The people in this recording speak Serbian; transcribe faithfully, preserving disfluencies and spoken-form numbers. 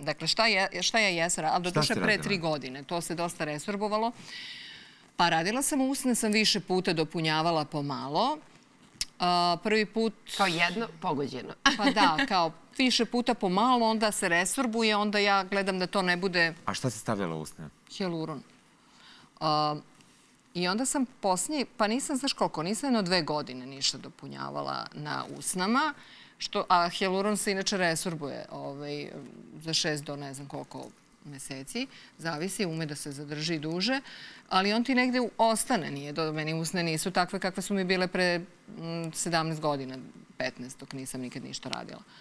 Dakle, šta ja jesam, ali do duše pre tri godine. To se dosta resorbovalo. Pa radila sam usne, sam više puta dopunjavala pomalo. Prvi put... Kao jedno pogođeno. Pa da, kao više puta pomalo, onda se resorbuje, onda ja gledam da to ne bude... A šta si stavljala u usne? Hijaluron. I onda sam posljednji, pa nisam, znaš koliko, nisam jedno dve godine ništa dopunjavala na usnama, a hijaluron se inače resorbuje za šest do ne znam koliko meseci, zavisi, ume da se zadrži duže, ali on ti negde ostane, nije, meni usne nisu takve kakve su mi bile pre sedamnaest godina, petnaest, dok nisam nikad ništa radila.